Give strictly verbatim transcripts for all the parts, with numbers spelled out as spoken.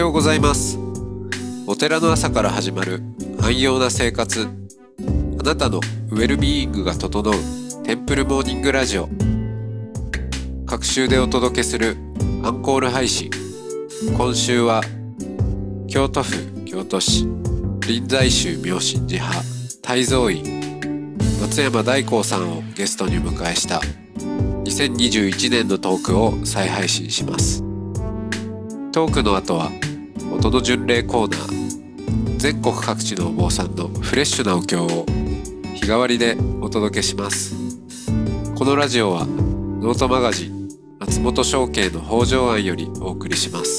うございます。お寺の朝から始まる安養な生活、あなたのウェルビーイングが整うテンプルモーニングラジオ。各週でお届けするアンコール配信。今週は京都府京都市臨済宗妙心寺派大蔵院松山大光さんをゲストにお迎えしたにせんにじゅういちねんのトークを再配信します。トークの後は音の巡礼コーナー。全国各地のお坊さんのフレッシュなお経を日替わりでお届けします。このラジオはノートマガジン松本商家の北条庵よりお送りします。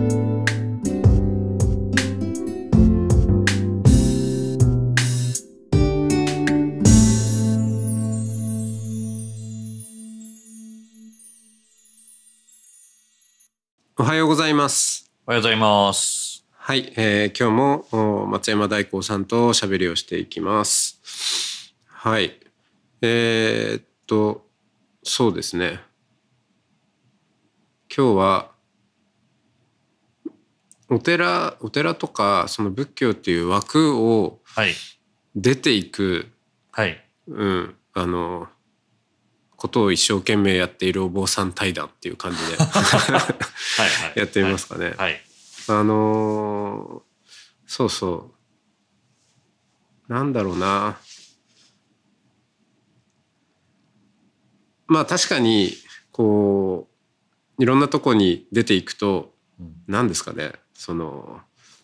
おはようございます。 おはようございます。 はい、えー、今日も松山大光さんとしゃべりをしていきます。はい、えー、っとそうですね。今日はお寺お寺とかその仏教っていう枠を出ていく、 はい、 うん、あのことを一生懸命やっているお坊さん対談っていう感じでやってみますかね。 はいはい、 あのー、そうそうなんだろうな。まあ確かにこういろんなとこに出ていくと何、うん、ですかね、その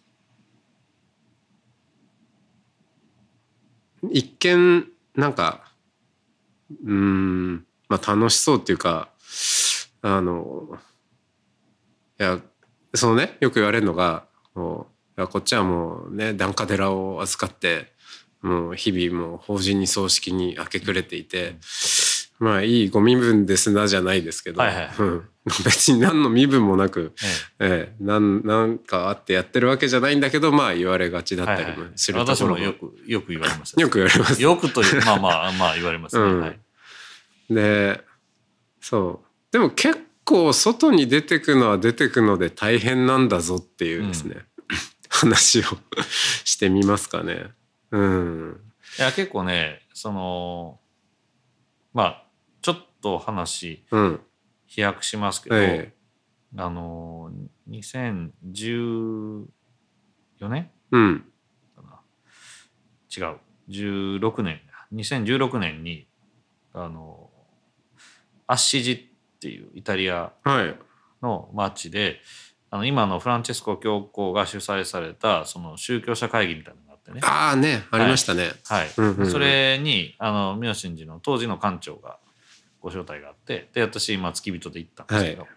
一見なんかうーんまあ楽しそうっていうか、あのいやそのねよく言われるのが、もういやこっちはもうね檀家寺を預かってもう日々もう法人に葬式に明け暮れていて、うん、まあいいご身分ですなじゃないですけど、はいはい、うん、別に何の身分もなく、えええ、なんなんかあってやってるわけじゃないんだけど、まあ言われがちだったりもするところも、はいはい、 私もよくよく言われます。 よく言われます。 よくというまあまあまあ言われますね。うん、はい、 でそうでも結構外に出てくのは出てくので大変なんだぞっていうですね、うん、話をしてみますかね。うん、 いや結構ねそのまあちょっと話、 うん、 飛躍しますけど、 ええ、 あのにせんじゅうよねん、 うん、 違うじゅうろくねんにせんじゅうろくねんにあのアッシジっていうイタリアの町で、はい、あの今のフランチェスコ教皇が主催されたその宗教者会議みたいなのがあってね。 ああね、ありましたね。 はい、はい、うんうんうん、それにあの妙心寺の当時の館長がご招待があって、で私今付き人で行ったんですけど、はい、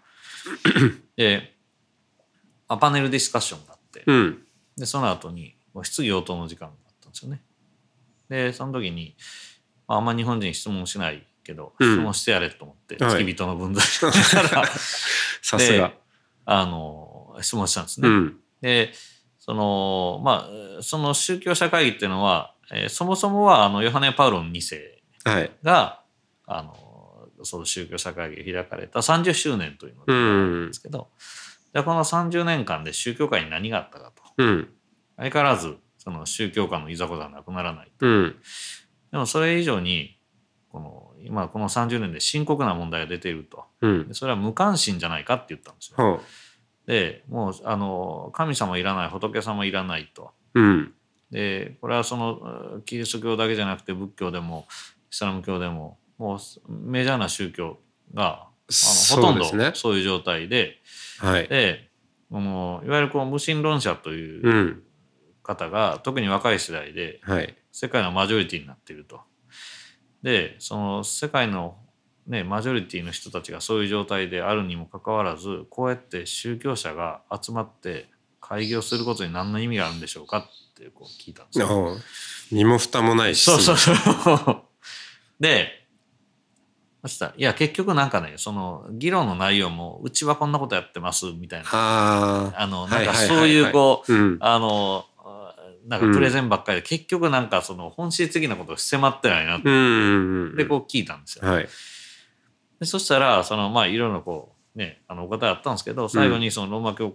でパネルディスカッションがあって、うん、でその後に質疑応答の時間があったんですよね。でその時に、まあ、あんま日本人質問しないけど、うん、質問してやれと思って付き人の分際から、はい、 さすがあの質問したんですね。うん、でそのまあその宗教者会議っていうのは、えー、そもそもはあのヨハネ・パウロのに世が、はい、あのその宗教者会議が開かれたさんじゅっしゅうねんというのがあるんですけど、うん、でこのさんじゅうねんかんで宗教界に何があったかと、うん、相変わらずその宗教界のいざこざがなくならないと、うん、でもそれ以上にこの今このさんじゅうねんで深刻な問題が出ていると、うん、それは無関心じゃないかって言ったんですよ。でもうあの神様いらない仏様いらないと、うん、でこれはそのキリスト教だけじゃなくて仏教でもイスラム教でももうメジャーな宗教があのほとんどそういう状態で、はい、でこのいわゆるこう無神論者という方が、うん、特に若い世代で世界のマジョリティになっていると。でその世界の、ね、マジョリティの人たちがそういう状態であるにもかかわらず、こうやって宗教者が集まって会議をすることに何の意味があるんでしょうかってこう聞いたんですよ。 身も蓋もないし。 そうそうそうでそしたらいや結局なんかねその議論の内容もうちはこんなことやってますみたいな、ああのなんかそういうこう、うん、あのなんかプレゼンばっかりで、うん、結局なんかその本質的なことを迫ってないなって、うんうんうん、でこう聞いたんですよ。はい、でそしたらそのまあいろいろこうねあのお答えあったんですけど、最後にそのローマ教皇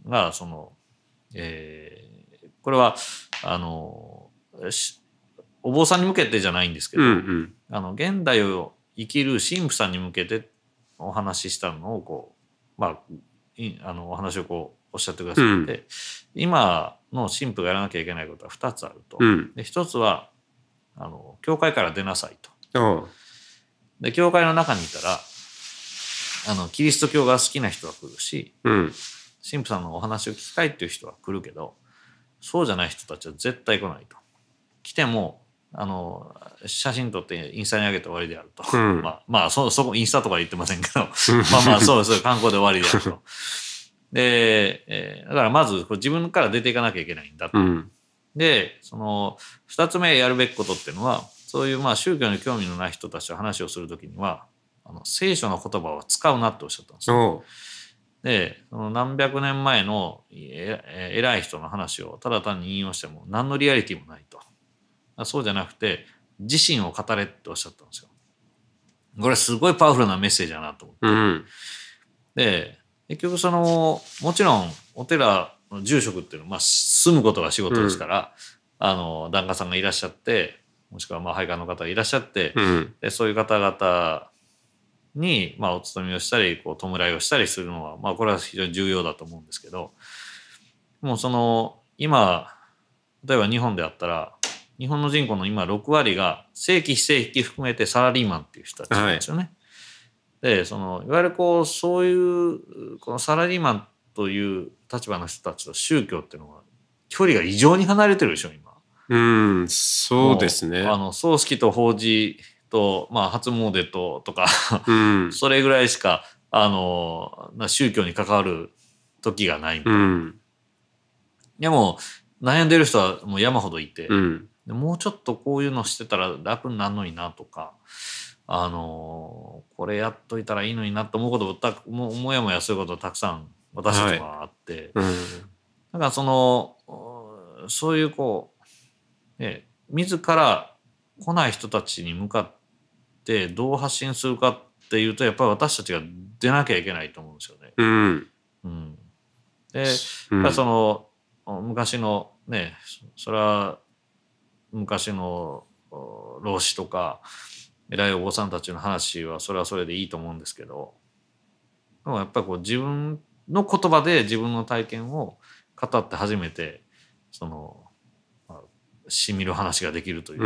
がその、えー、これはあのお坊さんに向けてじゃないんですけど、うんうん、あの現代を生きる神父さんに向けてお話ししたのをこう、まあ、あのお話をこうおっしゃってくださって、うん、今の神父がやらなきゃいけないことはふたつあると。うん、でひとつはあの教会から出なさいと。で教会の中にいたらあのキリスト教が好きな人は来るし、うん、神父さんのお話を聞きたいっていう人は来るけど、そうじゃない人たちは絶対来ないと。来てもあの写真撮ってインスタに上げて終わりであると、うん、まあまあそそこインスタとか言ってませんけどまあまあそうそう観光で終わりであると。で、えー、だからまず自分から出ていかなきゃいけないんだと。うん、でそのふたつめやるべきことっていうのは、そういうまあ宗教に興味のない人たちと話をするときにはあの聖書の言葉は使うなっておっしゃったんですよ。でその何百年前の偉い人の話をただ単に引用しても何のリアリティもないと。そうじゃなくて自身を語れっておっしゃったんですよ。これすごいパワフルなメッセージだなと思って、うん、で結局そのもちろんお寺の住職っていうのは、まあ、住むことが仕事ですから、うん、あの檀家さんがいらっしゃってもしくはまあ配下の方がいらっしゃって、うん、でそういう方々にまあお勤めをしたりこう弔いをしたりするのは、まあ、これは非常に重要だと思うんですけど、もうその今例えば日本であったら日本の人口の今ろくわりが正規非正規含めてサラリーマンっていう人たちなんですよね。はい、でそのいわゆるこうそういうこのサラリーマンという立場の人たちと宗教っていうのは距離が異常に離れてるでしょ今。 うん、そうですね。 あの葬式と法事と、まあ、初詣ととか、うん、それぐらいしかあの宗教に関わる時がないみたいな。うん、でも悩んでる人はもう山ほどいて、うん、でもうちょっとこういうのしてたら楽になるのになとか、あのこれやっといたらいいのになと思うことたももやもやすることたくさん私たちはあって、はい、うん、だからそのそういうこう、ね、自ら来ない人たちに向かってどう発信するかっていうとやっぱり私たちが出なきゃいけないと思うんですよね。うんうん、で、うん、その昔のねそれは昔の老子とか偉いお坊さんたちの話はそれはそれでいいと思うんですけど、でもやっぱりこう自分の言葉で自分の体験を語って初めてその、まあ、しみる話ができるというか、うん、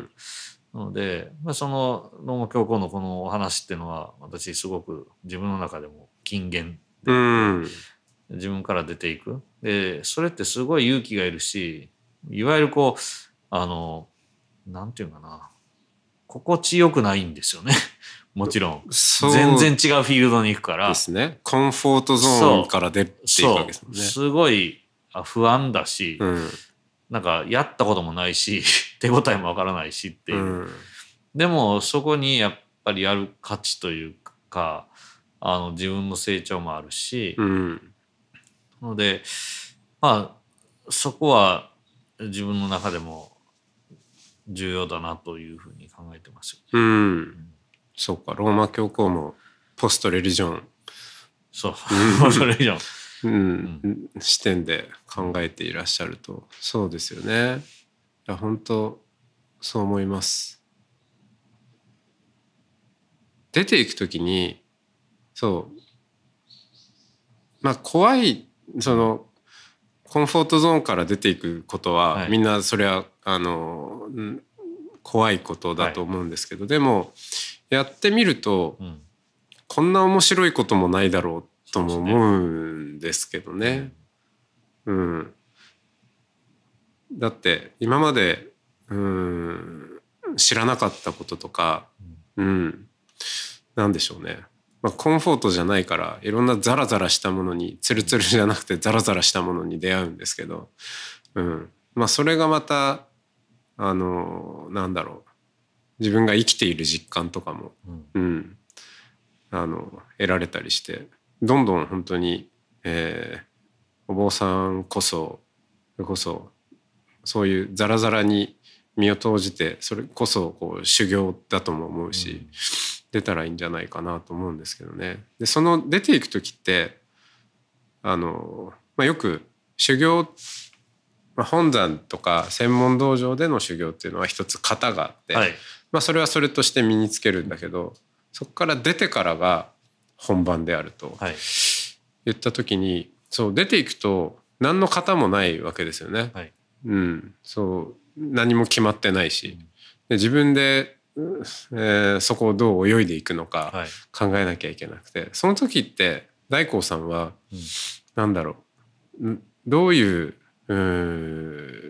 なので、まあ、そのローマ教皇のこのお話っていうのは私すごく自分の中でも金言で、うん、自分から出ていく。でそれってすごい勇気がいるし、いわゆるこうあのなんていうかな心地よくないんですよねもちろん全然違うフィールドに行くからですね。コンフォートゾーンから出ていくわけですもんね。 すごい不安だし、うん、なんかやったこともないし手応えもわからないしっていう、うん、でもそこにやっぱりやる価値というかあの自分の成長もあるし、うん、のでまあそこは自分の中でも重要だなというふうに考えてますよね。うん、うん、 そうか、ローマ教皇もポストレリジョン、 そう、ポストレリジョン、 うんうん、視点で考えていらっしゃると、そうですよね。いや本当そう思います。出ていくときに、そうまあ怖いそのコンフォートゾーンから出ていくことは、はい、みんなそれはあの怖いことだと思うんですけど、はい、でもやってみると、うん、こんな面白いこともないだろうとも思うんですけどね。うん、だって今までうん知らなかったこととか、うん、なんでしょうね。まあ、コンフォートじゃないからいろんなザラザラしたものにツルツルじゃなくてザラザラしたものに出会うんですけど、うん、まあそれがまたあのなんだろう自分が生きている実感とかも、うんうん、あの得られたりしてどんどん本当に、えー、お坊さんこそそれこそそういうザラザラに身を投じてそれこそこう修行だとも思うし、うん、出たらいいんじゃないかなと思うんですけどね。でその出ていく時ってあのまあ、よく修行、まあ、本山とか専門道場での修行っていうのは一つ型があって、はい、まあ、それはそれとして身につけるんだけど、そこから出てからが本番であると言った時に、そう出ていくと何の型もないわけですよね。はい、うん、そう何も決まってないし、で自分で、えー、そこをどう泳いでいくのか考えなきゃいけなくて、その時って大光さんは、うん、なんだろう、どういう、うー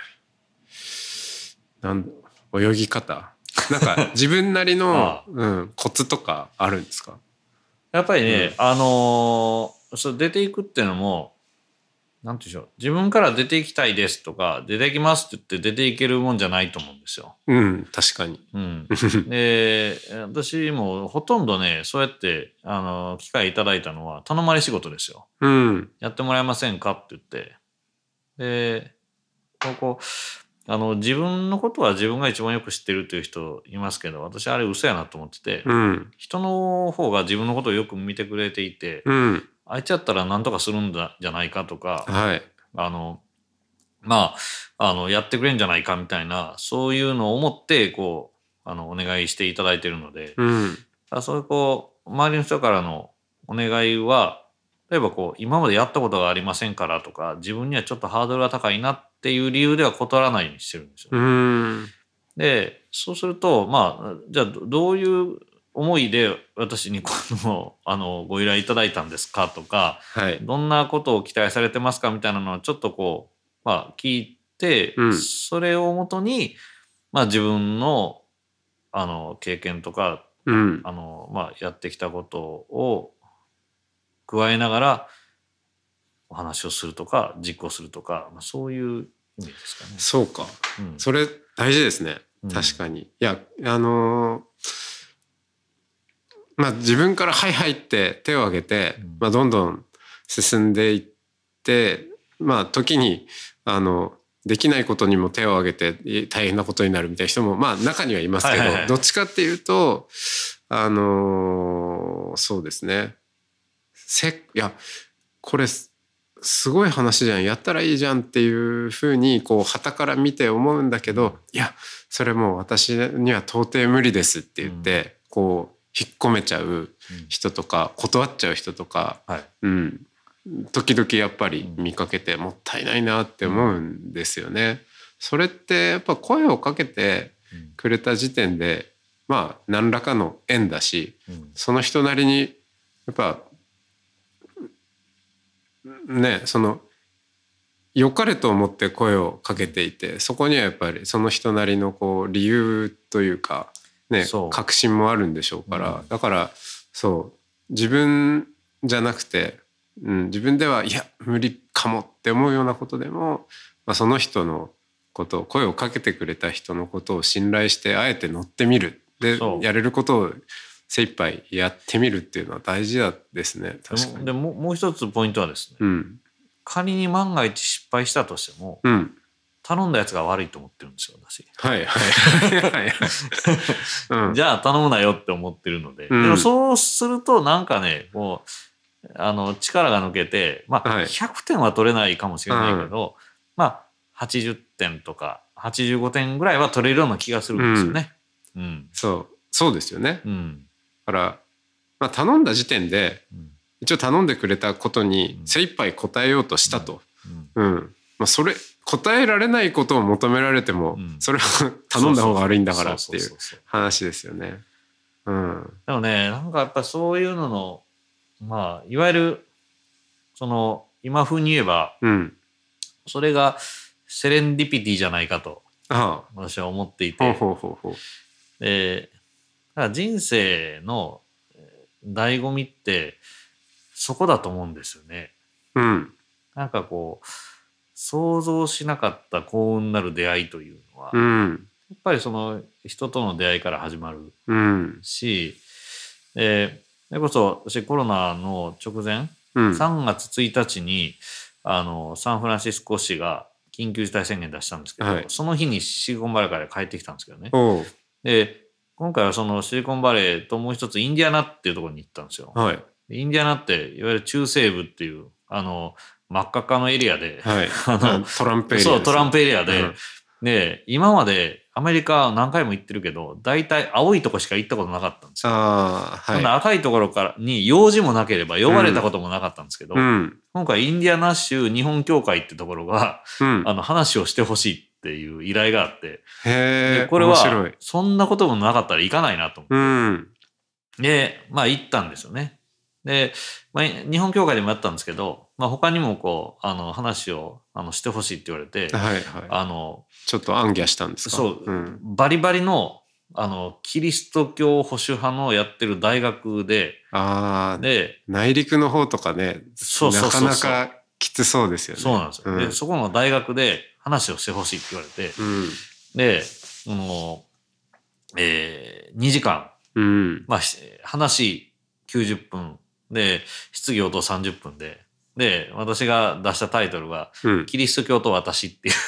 なん泳ぎ方なんか自分なりのああ、うん、コツとかあるんですか？ やっぱりね、うん、あのー、そう出ていくっていうのもなんていうんでしょう、自分から出ていきたいですとか出ていきますって言って出ていけるもんじゃないと思うんですよ。 うん、確かに。 うん、で私もほとんどねそうやってあの機会いただいたのは頼まれ仕事ですよ。うん、やってもらえませんかって言って、でここあの自分のことは自分が一番よく知ってるという人いますけど、私あれ嘘やなと思ってて、うん、人の方が自分のことをよく見てくれていて、うん、あいつやったら何とかするんだじゃないかとか、はい、あのまああのやってくれんじゃないかみたいな、そういうのを思ってこうあのお願いしていただいているので、うん、そういうこう周りの人からのお願いは例えばこう今までやったことがありませんからとか、自分にはちょっとハードルが高いなっていう理由では断らないようにしてるんですよ、ね。うんでそうするとまあじゃあどういう思いで私にこのあのご依頼いただいたんですかとか、はい、どんなことを期待されてますかみたいなのをちょっとこう、まあ、聞いて、うん、それをもとに、まあ、自分のあの経験とか、うん、あのまあ、やってきたことを加えながらお話をするとか実行するとか、まあ、そういう意味ですかね。 そうか、うん、それ大事ですね。確かに、うん、いやあのー、まあ自分からはいはいって手を挙げて、うん、まあ、どんどん進んでいって、まあ時にあのできないことにも手を挙げて大変なことになるみたいな人もまあ中にはいますけど、はいはいはい、どっちかっていうとあのー、そうですね、せいやこれすごい話じゃん、やったらいいじゃんっていうふうにこう傍から見て思うんだけど、いやそれもう私には到底無理ですって言って、うん、こう引っ込めちゃう人とか、うん、断っちゃう人とか、はい、うん、時々やっぱり見かけてもったいないなって思うんですよね。うん、それってやっぱ声をかけてくれた時点でまあ何らかの縁だし、うん、その人なりにやっぱね、その良かれと思って声をかけていて、そこにはやっぱりその人なりのこう理由というかね、確信もあるんでしょうから、うん、だからそう自分じゃなくて、うん、自分ではいや無理かもって思うようなことでも、まあ、その人のこと声をかけてくれた人のことを信頼してあえて乗ってみる、でやれることを精一杯やってみるっていうのは大事ですね。確かに。 でももう一つポイントはですね、うん、仮に万が一失敗したとしても、うん、頼んだやつが悪いと思ってるんですよ私。はいはいはい、じゃあ頼むなよって思ってるので、うん、でもそうするとなんかねこうあの力が抜けて、まあ、ひゃくてんは取れないかもしれないけど、はい、まあはちじゅってんとかはちじゅうごてんぐらいは取れるような気がするんですよね。 うんうん、そうそうですよね。うんだから、まあ、頼んだ時点で一応頼んでくれたことに精一杯答えようとしたと、うんうんまあ、それ答えられないことを求められてもそれは頼んだ方が悪いんだからっていう話ですよね。 うん、でもねなんかやっぱそういうののまあいわゆるその今風に言えば、うん、それがセレンディピティじゃないかと私は思っていて、ほうほうほうほうでだから人生の醍醐味ってそこだと思うんですよね。うん、なんかこう想像しなかった幸運なる出会いというのは、うん、やっぱりその人との出会いから始まるし、うん、でそれこそ私コロナの直前、うん、さんがつついたちにあのサンフランシスコ市が緊急事態宣言出したんですけど、はい、その日にシリコンバレーから帰ってきたんですけどね。で今回はそのシリコンバレーともう一つインディアナっていうところに行ったんですよ。はい、インディアナっていわゆる中西部っていうあの真っ赤っかのエリアで、 はい、あのトランプエリア、 そう、トランプエリアで、うん、で、今までアメリカ何回も行ってるけど、大体青いとこしか行ったことなかったんですよ。あ、はい、赤いところからに用事もなければ呼ばれたこともなかったんですけど、うん、今回インディアナ州日本協会ってところが、うん、あの話をしてほしいっていう依頼があって、 へー、 これはそんなこともなかったら行かないなと思って、うん、で、まあ行ったんですよね。で、まあ、日本協会でもやったんですけど、まあ、他にもこうあの話をあのしてほしいって言われて、 はいはい、あのちょっと暗記したんですか。 そう、うん、バリバリのあのキリスト教保守派のやってる大学で、 あで内陸の方とかね、そうそうそうそう、なかなかきつそうですよね。 そうなんですよ、うん、でそこの大学で話をしてほしいって言われて、うん、であの、えー、にじかん、うん、まあ話きゅうじゅっぷんで質疑応答さんじゅっぷんで、で私が出したタイトルは、うん、キリスト教と私っていう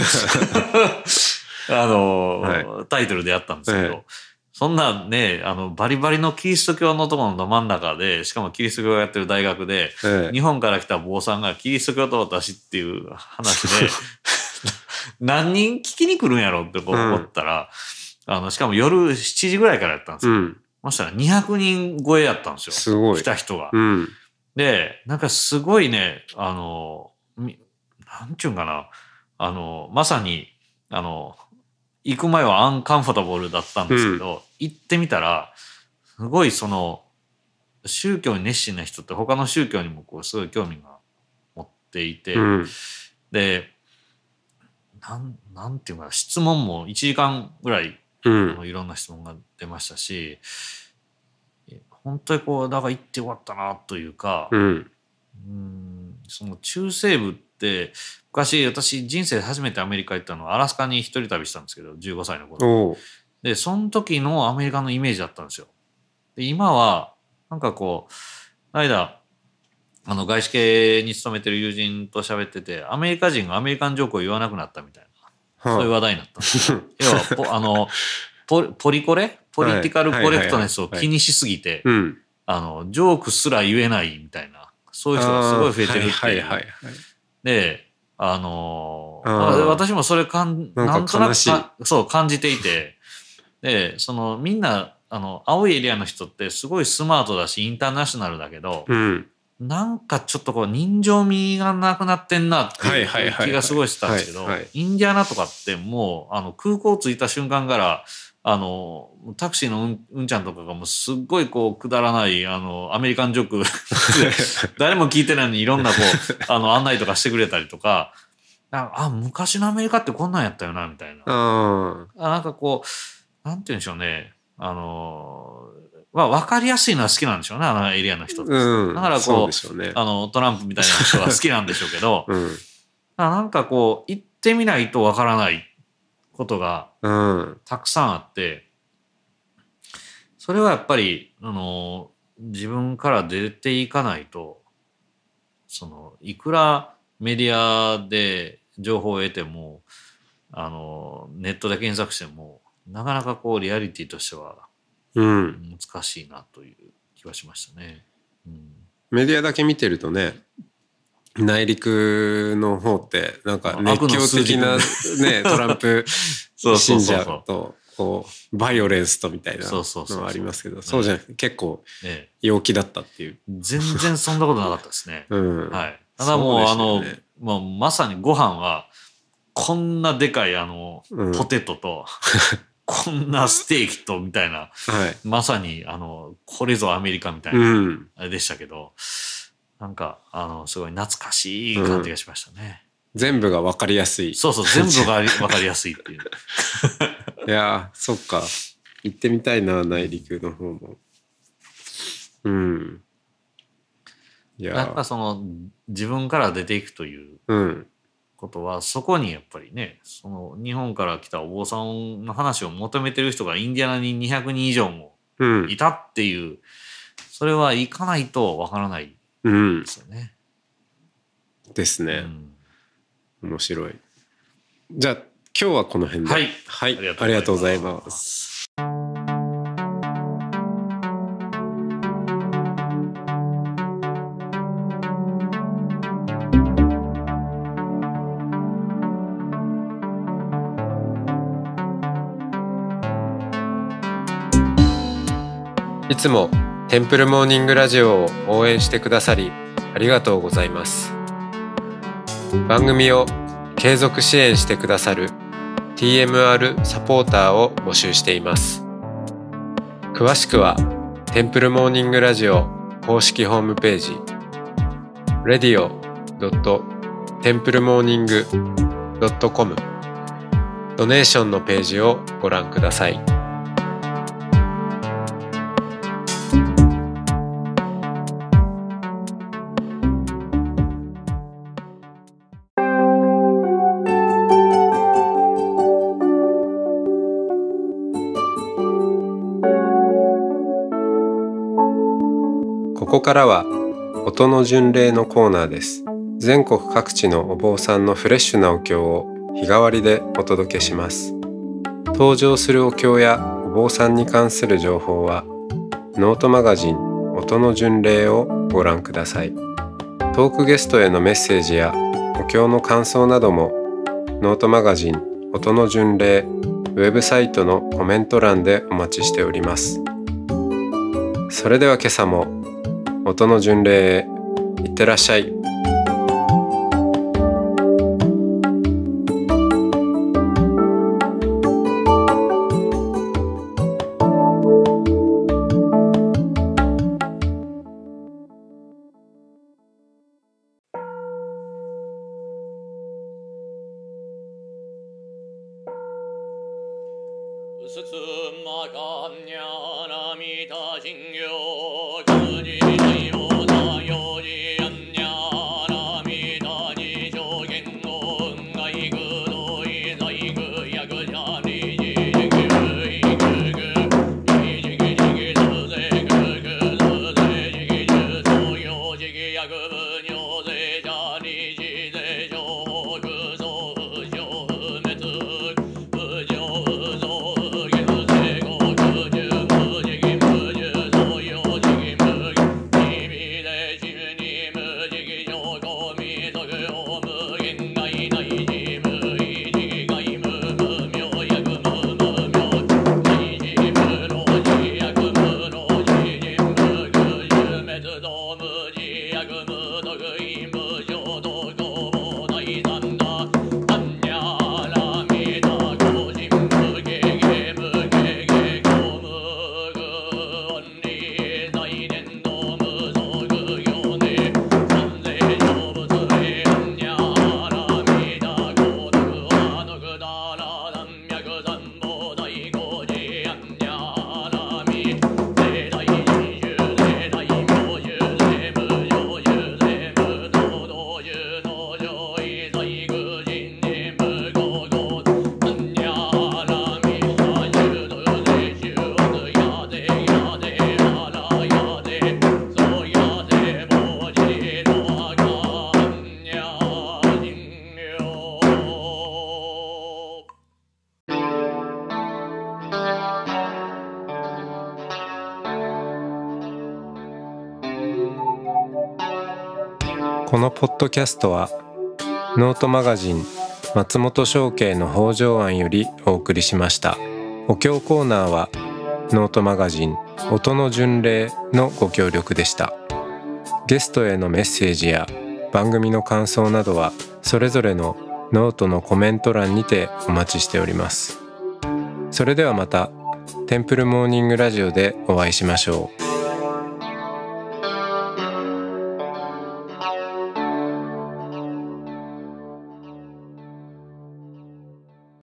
あの、はい、タイトルでやったんですけど、はい、そんなね、あのバリバリのキリスト教のところのど真ん中で、しかもキリスト教がやってる大学で、はい、日本から来た坊さんがキリスト教と私っていう話で何人聞きに来るんやろってこう思ったら、うん、あのしかも夜しちじぐらいからやったんですよ、うん、そしたらにひゃくにん超えやったんですよ。 すごい。 来た人が。 うん、 で、なんかすごいね、あの、なんちゅうんかな、あの、まさに、あの、行く前はアンカンフォタボルだったんですけど、うん、行ってみたら、すごいその、宗教に熱心な人って他の宗教にもこうすごい興味が持っていて、うん、で、なん、なんていうかな、質問もいちじかんぐらい、うん、あのいろんな質問が出ましたし、本当にこうだから行ってよかったなというか、うん、うんその中西部って昔私人生で初めてアメリカ行ったのはアラスカに一人旅したんですけど、じゅうごさいの頃で、その時のアメリカのイメージだったんですよ。で今はなんかこう間あの外資系に勤めてる友人と喋ってて、アメリカ人がアメリカンジョークを言わなくなったみたいな、はあ、そういう話題になったんですよ。要はあのポ, ポリコレポリティカルコレクトネスを気にしすぎて、あのジョークすら言えないみたいな、そういう人がすごい増えてるっていう。で、あのー、私もそれかんなんとなくかそう感じていて、でそのみんなあの青いエリアの人ってすごいスマートだしインターナショナルだけど、うん、なんかちょっとこう人情味がなくなってんなっていう気がすごいしてたんですけど、インディアナとかってもうあの空港着いた瞬間からあのタクシーのうん、うんちゃんとかがもうすっごいこうくだらないあのアメリカンジョーク誰も聞いてないのにいろんなこうあの案内とかしてくれたりとか、あ昔のアメリカってこんなんやったよなみたいな、あなんかこうなんて言うんでしょうね、あのまあ、分かりやすいのは好きなんでしょうね、あのエリアの人って、うん、だからこう、ね、あのトランプみたいな人は好きなんでしょうけど、うん、なんかこう行ってみないと分からないことがたくさんあって、それはやっぱりあの自分から出ていかないと、そのいくらメディアで情報を得てもあのネットで検索してもなかなかこうリアリティとしては難しいなという気はしましたね、うん、 メディアだけ見てるとね、内陸の方ってなんか熱狂的なねトランプ信者とこうバイオレンスとみたいなのはありますけど、そうじゃなくて結構陽気だったっていう、 全然そんなことなかったですね、うん、はい。ただもうあのもうまさにご飯はこんなでかいあのポテトと、うんこんなステーキとみたいな、はい、まさにあのこれぞアメリカみたいな、うん、あれでしたけど、なんかあのすごい懐かしい感じがしましたね、 うん、全部が分かりやすい、 そうそう全部が分かりやすいっていういやそっか、行ってみたいな内陸の方も。うんいややっぱその自分から出ていくという、うんことは、そこにやっぱりね、その日本から来たお坊さんの話を求めてる人がインディアナににひゃくにん以上もいたっていう、うん、それは行かないとわからないですよね、 うん、ですね、うん、面白い。じゃあ今日はこの辺で、 はい、 はい、ありがとうございます。 うんいつもテンプルモーニングラジオを応援してくださりありがとうございます。番組を継続支援してくださる ティーエムアール サポーターを募集しています。詳しくはテンプルモーニングラジオ公式ホームページ レディオ ドット テンプルモーニング ドット コム ドネーションのページをご覧ください。ここからは音の巡礼のコーナーです。全国各地のお坊さんのフレッシュなお経を日替わりでお届けします。登場するお経やお坊さんに関する情報はノートマガジン音の巡礼をご覧ください。トークゲストへのメッセージやお経の感想などもノートマガジン音の巡礼ウェブサイトのコメント欄でお待ちしております。それでは今朝も音の巡礼へいってらっしゃい。このポッドキャストはノートマガジン松本正慶の北条庵よりお送りしました。お経コーナーはノートマガジン音の巡礼のご協力でした。ゲストへのメッセージや番組の感想などはそれぞれのノートのコメント欄にてお待ちしております。それではまたテンプルモーニングラジオでお会いしましょう。